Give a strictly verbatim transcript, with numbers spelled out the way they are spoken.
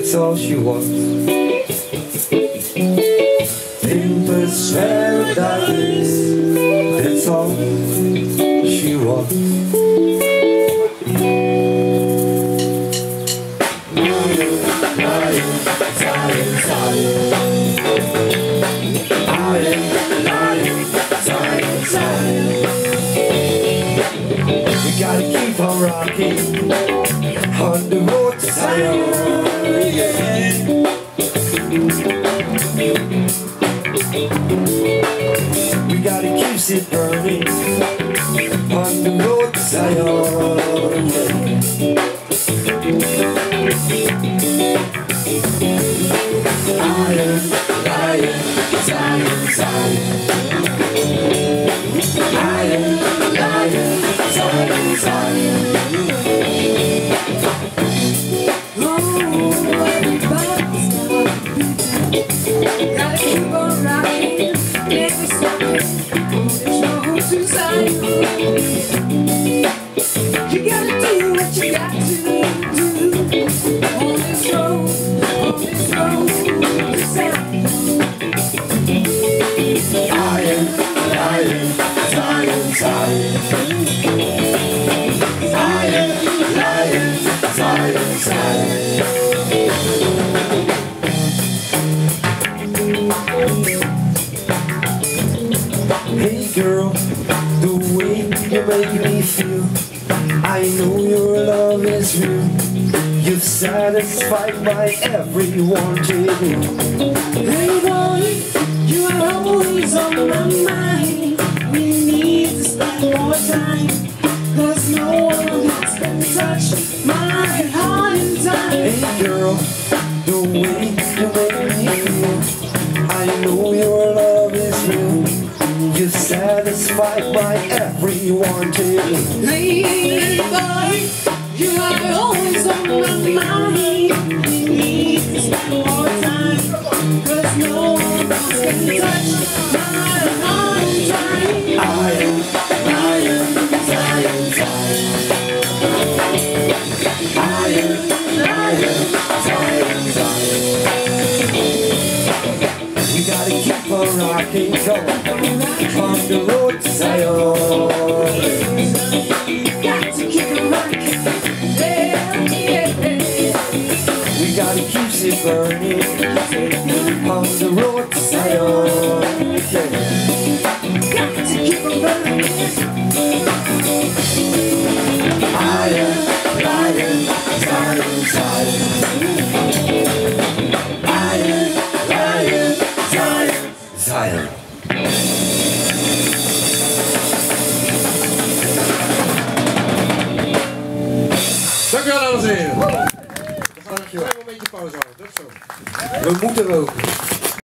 that's all she wants. In paradise, that's all she wants. We gotta keep on rocking on the road to Zion, yeah. We gotta keep it burning on the road to Zion, yeah. Iron, Zion, Zion, Zion. Zion, Zion, Zion, Zion. Oh, everybody's gotta keep on rocking, never stopping on this road to Zion. You gotta do what you got to do on this road, on this road to Zion. Zion, Zion, Zion, Zion. Zion, Zion, Zion, Zion. Hey girl, the way you make me feel, I know your love is real. You've satisfied my every wanting. Hey boy, you are always on my mind. We need to spend more time, cause no one else can touch my heart in time. Hey girl, the way you make me feel, I know your love is real. You've satisfied my every wanting. Hey boy, you are always on my mind. We need to spend more time, cause no one else can touch my heart in time. I am, I am, Zion, Zion. I am, I am, Zion, Zion. We gotta keep on rocking, go on the road to Zion. Got to keep it rocking, yeah, yeah. We gotta keep it burning on the road to Zion, yeah. Got to keep it running. I am, I am, Zion, Zion. I am, I am, Zion, Zion. Dankjewel, dames en heren. Dankjewel. Even een beetje pauze houden, dat is zo. We moeten roken.